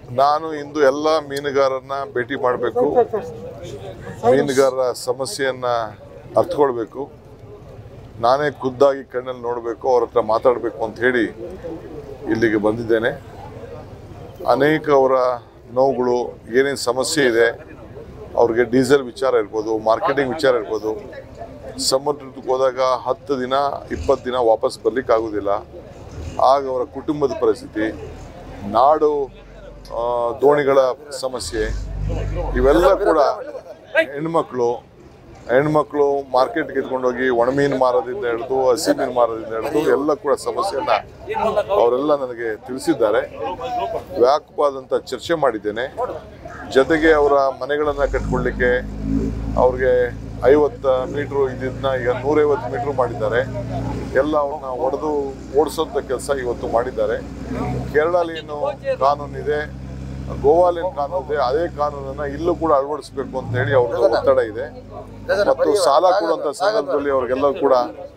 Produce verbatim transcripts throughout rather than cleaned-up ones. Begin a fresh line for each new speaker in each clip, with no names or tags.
ನಾನು ಇಂದು ಎಲ್ಲ ಮೀನುಗಾರರನ್ನ ಭೇಟಿ ಮಾಡಬೇಕು, ಮೀನುಗಾರರ ಸಮಸ್ಯೆಯನ್ನ ಅರ್ಥಕೊಳ್ಬೇಕು, ನಾನೇ ಖುದ್ದಾಗಿ ಕಣ್ಣಲ್ಲಿ ನೋಡಬೇಕು, ಅವ್ರ ಹತ್ರ ಮಾತಾಡಬೇಕು ಅಂತ ಹೇಳಿ ಇಲ್ಲಿಗೆ ಬಂದಿದ್ದೇನೆ. ಅನೇಕ ಅವರ ನೋವುಗಳು, ಏನೇನು ಸಮಸ್ಯೆ ಇದೆ, ಅವ್ರಿಗೆ ಡೀಸೆಲ್ ವಿಚಾರ ಇರ್ಬೋದು, ಮಾರ್ಕೆಟಿಂಗ್ ವಿಚಾರ ಇರ್ಬೋದು. ಸಮುದ್ರಕ್ಕೆ ಹೋದಾಗ ಹತ್ತು ದಿನ ಇಪ್ಪತ್ತು ದಿನ ವಾಪಸ್ ಬರ್ಲಿಕ್ಕೆ ಆಗೋದಿಲ್ಲ. ಆಗ ಅವರ ಕುಟುಂಬದ ಪರಿಸ್ಥಿತಿ, ನಾಡು ದೋಣಿಗಳ ಸಮಸ್ಯೆ, ಇವೆಲ್ಲ ಕೂಡ ಹೆಣ್ಮಕ್ಳು ಹೆಣ್ಮಕ್ಳು ಮಾರ್ಕೆಟ್ಗೆ ಎತ್ಕೊಂಡೋಗಿ ಒಣಮೀನು ಮಾರೋದ್ರಿಂದ ಹಿಡಿದು ಹಸಿ ಮೀನು ಮಾರೋದ್ರಿಂದ ಹಿಡಿದು ಎಲ್ಲ ಕೂಡ ಸಮಸ್ಯೆಯನ್ನು ಅವರೆಲ್ಲ ನನಗೆ ತಿಳಿಸಿದ್ದಾರೆ. ವ್ಯಾಪಕವಾದಂಥ ಚರ್ಚೆ ಮಾಡಿದ್ದೇನೆ. ಜೊತೆಗೆ ಅವರ ಮನೆಗಳನ್ನು ಕಟ್ಕೊಳ್ಳಿಕ್ಕೆ ಅವ್ರಿಗೆ ಐವತ್ತು ಮೀಟ್ರು ಇದ್ದಿದ್ದನ್ನ ಈಗ ನೂರೈವತ್ತು ಮೀಟ್ರು ಮಾಡಿದ್ದಾರೆ. ಎಲ್ಲ ಅವ್ರನ್ನ ಒಡೆದು ಓಡಿಸೋಂಥ ಕೆಲಸ ಇವತ್ತು ಮಾಡಿದ್ದಾರೆ. ಕೇರಳಲ್ಲಿ ಏನು ಕಾನೂನಿದೆ, ಗೋವಾಲೇನು ಕಾನೂನು ಇದೆ, ಅದೇ ಕಾನೂನನ್ನು ಇಲ್ಲೂ ಕೂಡ ಅಳವಡಿಸಬೇಕು ಅಂತ ಹೇಳಿ ಅವ್ರದ್ದು ಒತ್ತಡ ಇದೆ. ಮತ್ತು ಸಾಲ ಕೊಡುವಂಥ ಸಂದರ್ಭದಲ್ಲಿ ಅವ್ರಿಗೆಲ್ಲ ಕೂಡ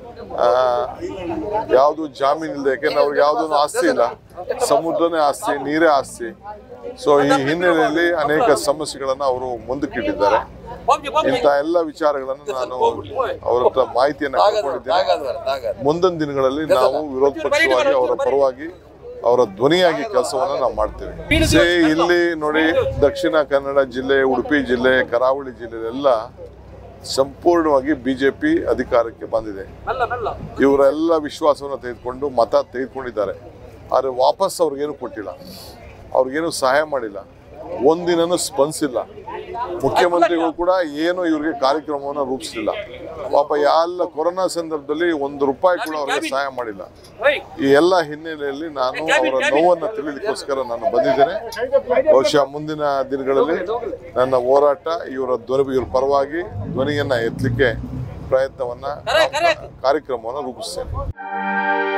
ಯಾವುದು ಜಾಮೀನು ಇಲ್ಲದೆ, ಯಾಕೆಂದ್ರೆ ಅವ್ರಿಗೆ ಯಾವುದೂ ಆಸ್ತಿ ಇಲ್ಲ, ಸಮುದ್ರನೇ ಆಸ್ತಿ, ನೀರೇ ಆಸ್ತಿ. ಸೊ ಈ ಹಿನ್ನೆಲೆಯಲ್ಲಿ ಅನೇಕ ಸಮಸ್ಯೆಗಳನ್ನು ಅವರು ಮುಂದಕ್ಕಿಟ್ಟಿದ್ದಾರೆ. ಇಂಥ ಎಲ್ಲ ವಿಚಾರಗಳನ್ನು ನಾನು ಅವರ ಹತ್ರ ಮಾಹಿತಿಯನ್ನು ಪಡ್ಕೊಂಡಿದ್ದೇನೆ. ಮುಂದಿನ ದಿನಗಳಲ್ಲಿ ನಾವು ವಿರೋಧ ಪಕ್ಷವಾಗಿ ಅವರ ಪರವಾಗಿ ಅವರ ಧ್ವನಿಯಾಗಿ ಕೆಲಸವನ್ನು ನಾವು ಮಾಡ್ತೇವೆ. ಇಲ್ಲಿ ನೋಡಿ, ದಕ್ಷಿಣ ಕನ್ನಡ ಜಿಲ್ಲೆ, ಉಡುಪಿ ಜಿಲ್ಲೆ, ಕರಾವಳಿ ಜಿಲ್ಲೆಯಲ್ಲೆಲ್ಲ ಸಂಪೂರ್ಣವಾಗಿ ಬಿಜೆಪಿ ಅಧಿಕಾರಕ್ಕೆ ಬಂದಿದೆ. ಇವರೆಲ್ಲ ವಿಶ್ವಾಸವನ್ನು ತೆಗೆದುಕೊಂಡು ಮತ ತೆಗೆದುಕೊಂಡಿದ್ದಾರೆ. ಆದರೆ ವಾಪಸ್ ಅವ್ರಿಗೇನು ಕೊಟ್ಟಿಲ್ಲ, ಅವ್ರಿಗೇನು ಸಹಾಯ ಮಾಡಿಲ್ಲ, ಒಂದಿನೂ ಸ್ಪಂದಿಸಿಲ್ಲ. ಮುಖ್ಯಮಂತ್ರಿಗಳು ಕೂಡ ಏನು ಇವ್ರಿಗೆ ಕಾರ್ಯಕ್ರಮವನ್ನು ರೂಪಿಸಲಿಲ್ಲ. ಪಾಪ ಎಲ್ಲ ಕೊರೋನಾ ಸಂದರ್ಭದಲ್ಲಿ ಒಂದು ರೂಪಾಯಿ ಕೂಡ ಅವ್ರಿಗೆ ಸಹಾಯ ಮಾಡಿಲ್ಲ. ಈ ಎಲ್ಲ ಹಿನ್ನೆಲೆಯಲ್ಲಿ ನಾನು ಅವರ ನೋವನ್ನು ತಿಳಿಲಿಕ್ಕೋಸ್ಕರ ನಾನು ಬಂದಿದ್ದೇನೆ. ಬಹುಶಃ ಮುಂದಿನ ದಿನಗಳಲ್ಲಿ ನನ್ನ ಹೋರಾಟ ಇವರ ಧ್ವನಿ ಇವ್ರ ಪರವಾಗಿ ಧ್ವನಿಯನ್ನ ಎತ್ತಲಿಕ್ಕೆ ಪ್ರಯತ್ನವನ್ನ ಕಾರ್ಯಕ್ರಮವನ್ನು ರೂಪಿಸ್ತೇನೆ.